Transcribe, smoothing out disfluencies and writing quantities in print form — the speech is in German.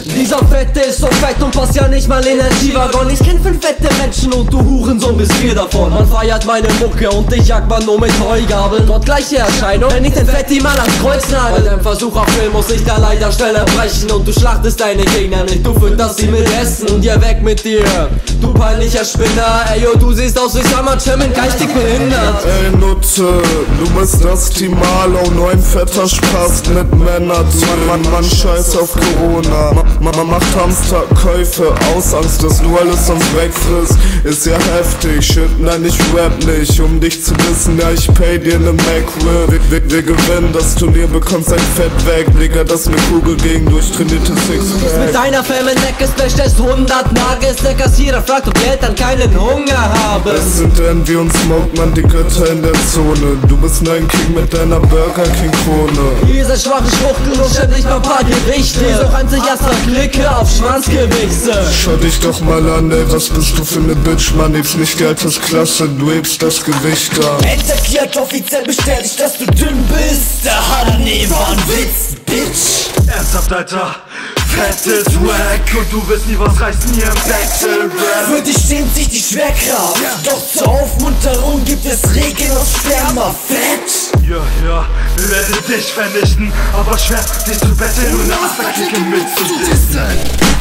Dieser Fette ist so fett und passt ja nicht mal in den Skiwaggon. Ich kenn 5 fette Menschen und du Hurensohn bist 4 davon. Man feiert meine Mucke und dich jagt man nur mit Heugabeln. Dort gleiche Erscheinung, wenn ich den Fetti mal ans Kreuz nagel. Bei deinem Versuch auf Film muss ich da leider schnell erbrechen. Und du schlachtest deine Gegner nicht, du fütterst sie mit Essen. Und ja, weg mit dir, du peinlicher Spinner. Ey, yo, du siehst aus wie Summer Jam, geistig behindert. Ey Nutte, du bist das Timalo, nur ein fetter Spaß mit Männern. Man scheiß auf Corona. Man macht Hamsterkäufe aus Angst, dass du alles sonst wegfrisst. Ist ja heftig, shit, nein ich rap nicht, um dich zu wissen, ja ich pay dir ne McRib. Wir gewinnen das Turnier, bekommst ein Fett weg, Digga, das ne Kugel gegen durchtrainierte Sixpack. Mit deiner Femme Neckes bestellst 100 Nuggets. Der Kassierer fragt, ob die Eltern keinen Hunger haben. Es sind Envy und Smoke, man die Götter in der Zone. Du bist nur ein King mit deiner Burger King Krone. Diese schwache Schwuchtel und stimmt nicht mal ein paar Gewichte. Wieso reimt sich erst mal Klicke auf Schwanzgewichse? Schau dich doch mal an, ey, was bist du für ne Bitch, man, hebst nicht die Altersklasse, du hebst das Gewicht an. NZK hat offiziell bestätigt, dass du dünn bist. Der Honey war ein Witz, Bitch. Ernsthaft, Alter, fett ist wack und du wirst nie was reißen hier im Battle-Rap. Für dich schämt sich die Schwerkraft, doch zur Aufmunterung gibt es Regeln aus Spermafett. Ja, wir werden dich vernichten, aber schwer, dich zu betteln und eine Afterklicke mitzudissen.